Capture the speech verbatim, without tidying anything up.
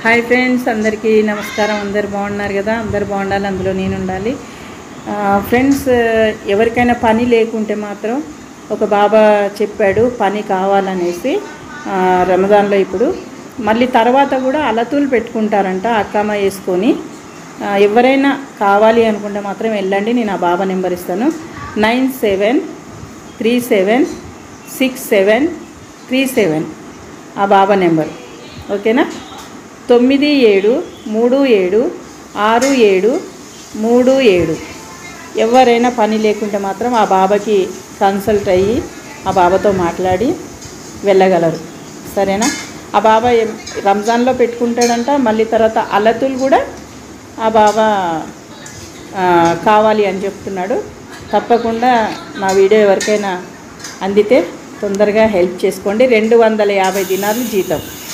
Hi friends, అందరికీ నమస్కారం. అందరు బాగున్నారు కదా? అందరు బాగుండాలి, అందులో నేను ఉండాలి. ఫ్రెండ్స్, ఎవరికైనా పని లేకుంటే మాత్రం ఒక బాబా చెప్పాడు పని కావాలనేసి. రమదాన్లో ఇప్పుడు మళ్ళీ తర్వాత కూడా అలతులు పెట్టుకుంటారంట అక్కమ వేసుకొని. ఎవరైనా కావాలి అనుకుంటే మాత్రం వెళ్ళండి. నేను ఆ బాబా నెంబర్ ఇస్తాను. Nine seven three seven six seven three seven ఆ బాబా నెంబర్. ఓకేనా? తొమ్మిది ఏడు మూడు ఏడు ఆరు ఏడు మూడు ఏడు. ఎవరైనా పని లేకుంటే మాత్రం ఆ బాబాకి కన్సల్ట్ అయ్యి ఆ బాబాతో మాట్లాడి వెళ్ళగలరు. సరేనా? ఆ బాబా రంజాన్లో పెట్టుకుంటాడంట. మళ్ళీ తర్వాత అలతులు కూడా ఆ బాబా కావాలి అని చెప్తున్నాడు. తప్పకుండా నా వీడియో ఎవరికైనా అందితే తొందరగా హెల్ప్ చేసుకోండి. రెండు వందల యాభై దినాలు జీతం.